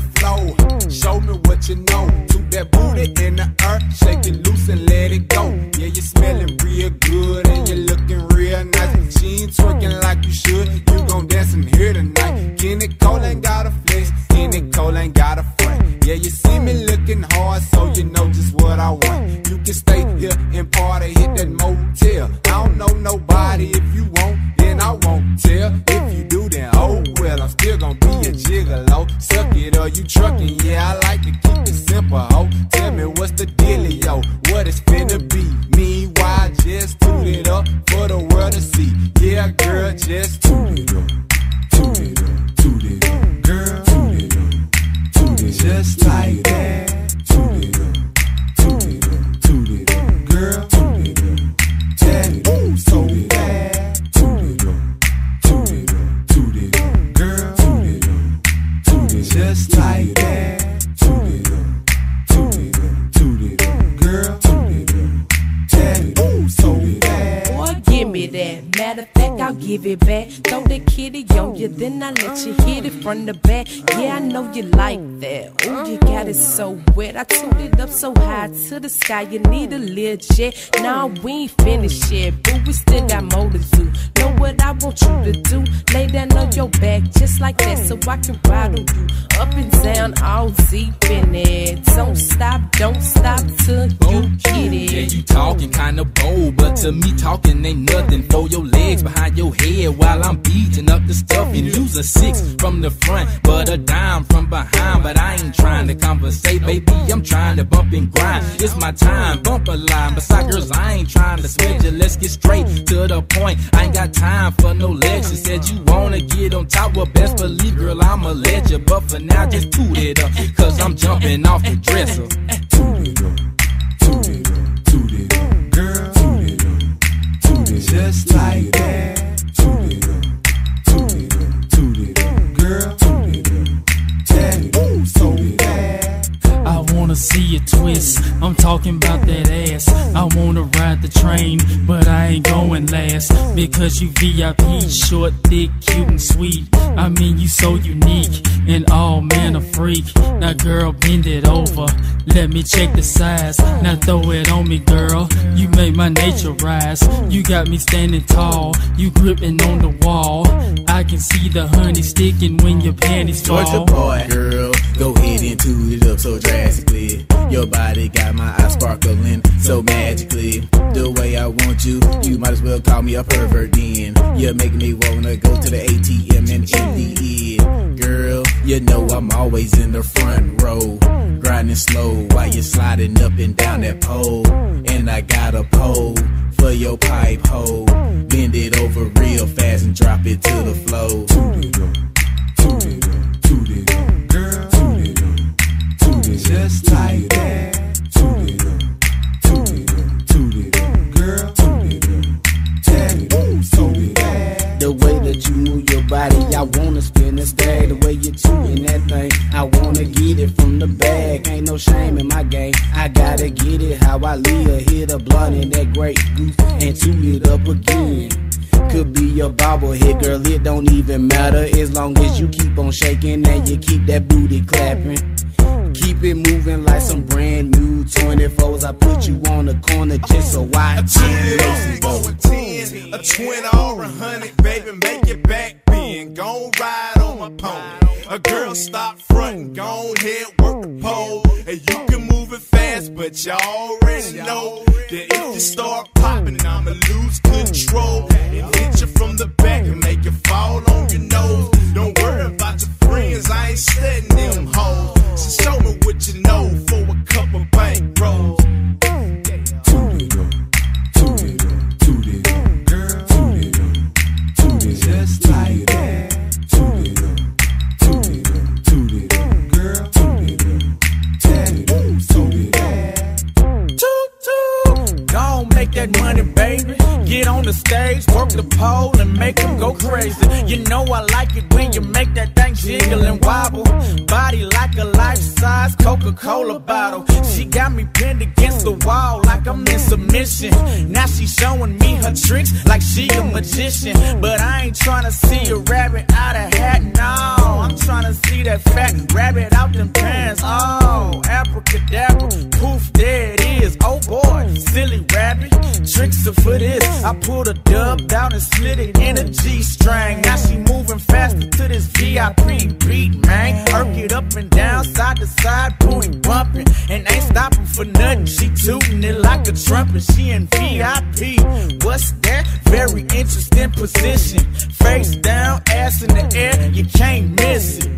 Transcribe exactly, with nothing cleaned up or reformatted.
floor. Show me what you know. Toot that booty in the earth, shake it loose and let it go. Yeah, you're smelling real good and you're looking real nice. She ain't twerking like you should. You gon' dance in here tonight. Kenny Cole ain't got a flex. Kenny Cole ain't got a front. Yeah, you see me looking hard, so you know just what I want. You can stay here and party, hit that motel. I don't know nobody. If you won't, then I won't tell. If you do, then oh well, I'm still gon' be a gigolo. Suck it or you truckin', yeah, I like to keep it simple, ho. Tell me what's the dealio, what it's finna be. Meanwhile, just toot it up for the world to see. Yeah, girl, just toot it up, toot it up, toot it up, girl, toot it up, toot it up, just like that. Toot it up, toot it up, toot it up, girl, toot it up, that ooh so bad. Toot it up, toot it up, toot it up, girl, toot it up, toot it up, just like that. Toot it up, toot it up, toot it up, girl, toot it up, that ooh so bad. Boy, give me that. Matter of fact, I'll give it back. Throw that kitty on you, then I let you hit it from the back. Yeah, I know you like that. Ooh, you got it so wet. I tuned it up so high to the sky. You need a little jet. Nah, we ain't finished yet, but we still got more to do. Know what I want you to do? Lay down on your back just like that, so I can ride on you up and down, all deep in it. Don't stop, don't stop till you get it. Yeah, you talking kinda bold, but to me talking ain't nothing. Throw your legs behind your head while I'm beating up the stuff. And use a six from the front, but a dime from behind. But I ain't trying to conversate, baby, I'm trying to bump and grind. It's my time, bump a line. Beside girls, I ain't trying to switch it. Let's get straight to the point. I ain't got time for no lecture. Said you wanna get on top, well best believe, girl, I'ma let you. But for now, just toot it up, cause I'm jumping off the dresser. Toot it up, toot it up, toot it up, girl, toot it up, toot it just like that. Toot it up, toot it up, toot it up, girl, toot it up, that ooh so bad. I wanna see you twist, I'm talking about that ass. I wanna ride the train, but I ain't going last. Because you V I P, short, thick, cute and sweet. I mean you so unique, and all man a freak. Now girl, bend it over, let me check the size. Now throw it on me, girl, you make my nature rise. You got me standing tall, you gripping on the wall. I can see the honey sticking when your panties fall. Georgia boy, girl, go ahead and toot it up so drastically. Your body got my eyes sparkling so magically. The way I want you, you might as well call me a pervert then. You're making me wanna go to the A T M and M D N. Girl, you know I'm always in the front row, grinding slow while you're sliding up and down that pole. And I got a pole for your pipe hole. Bend it over real fast and drop it to the floor. Toot it up, toot it up, toot it up, girl, toot it up, toot it just like that. Toot it up, toot it up, toot it up, girl, toot it up, that ooh so bad. The way that you move your body, I wanna spin this day. The way you tootin' that thing, I wanna get it from the bag. Ain't no shame in my game, I gotta get it how I live. Hit a blunt in that Grey Goose and toot it up again. Could be your bobblehead, girl, it don't even matter. As long as you keep on shaking and you keep that booty clapping. Keep it moving like some brand new twenty-fours. I put you on the corner just so I can go a ten, a twenty or a hundred, baby, make it back bend. Gon' ride on my pony. A girl stop frontin', gon' head work the pole. And you can move it fast, but you already know that if you start popping, I'ma lose control and hit you from the back and make you fall on your nose. Don't worry about your friends, I ain't studying them hoes. So show me what you know for a couple bank rolls. Toot it up, toot it up, toot it up, girl, toot it up, toot it just like that. Toot it up, toot it up, toot it up, girl, toot it up, that ooh so bad. Toot toot, gon' make that money, baby. Get on the stage, work the pole, and make them go crazy. You know I like it when you make that thing jiggle and wobble. Body like a life-size Coca-Cola bottle. She got me pinned against the wall like I'm in submission. Now she showing me her tricks like she a magician. But I ain't tryna see a rabbit out of hat, no. I'm tryna see that fat rabbit out them pants. Oh, abracadabra, poof, there it is. Oh boy, silly rabbit, tricks are for this. I pulled a dub down and slid it in a G-string. Now she moving faster to this V I P beat, man. Irk it up and down, side to side, booty bumping. And ain't stopping for nothing, she tooting it like a trumpet. She in V I P, what's that? Very interesting position. Face down, ass in the air, you can't miss it.